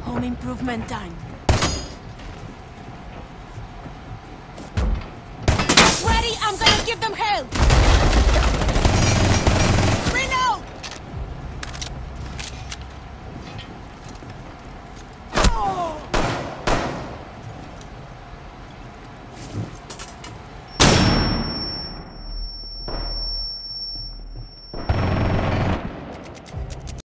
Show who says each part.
Speaker 1: Home improvement time. Ready? I'm gonna give them hell!